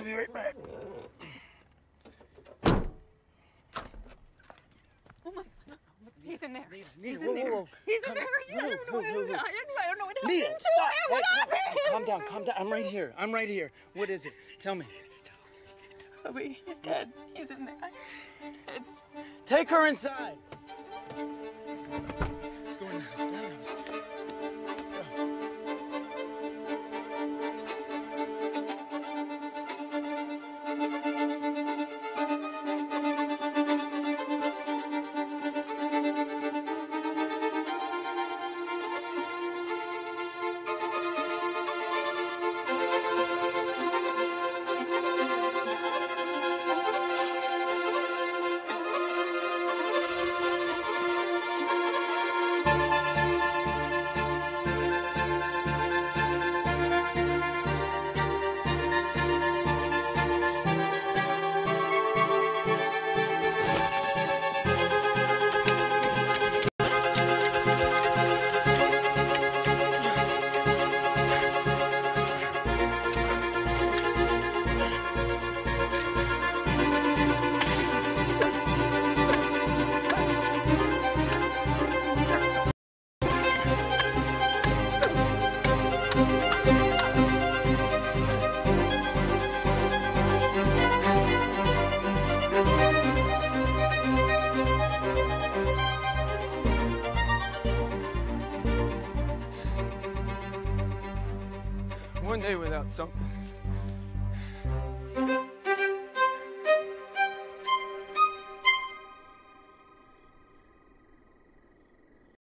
I'll be right back. He's in there. Nita, He's whoa, in there. whoa, whoa. He's in there. I don't know what happened. I don't know what happened. Nita, stop. What happened? Calm down, calm down. I'm right here. I'm right here. What is it? Tell me. Toby, he's dead. He's in there. He's dead. Take her inside. Go in the house. Go in the house. One day without something